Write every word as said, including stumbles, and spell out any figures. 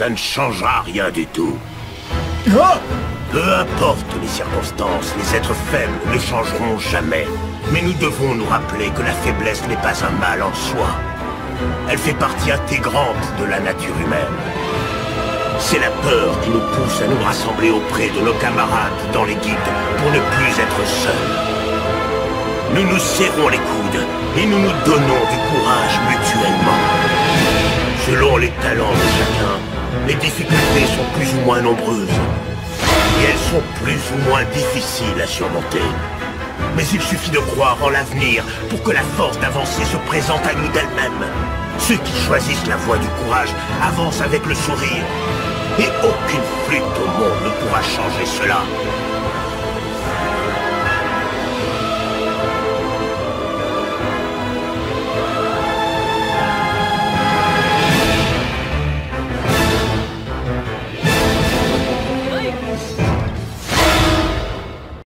ça ne changera rien du tout. Oh! Peu importe les circonstances, les êtres faibles ne changeront jamais. Mais nous devons nous rappeler que la faiblesse n'est pas un mal en soi. Elle fait partie intégrante de la nature humaine. C'est la peur qui nous pousse à nous rassembler auprès de nos camarades dans les guildes pour ne plus être seuls. Nous nous serrons les coudes et nous nous donnons du courage mutuellement. Selon les talents de chacun, les difficultés sont plus ou moins nombreuses. Et elles sont plus ou moins difficiles à surmonter. Mais il suffit de croire en l'avenir pour que la force d'avancer se présente à nous d'elle-même. Ceux qui choisissent la voie du courage avancent avec le sourire. Et aucune flûte au monde ne pourra changer cela.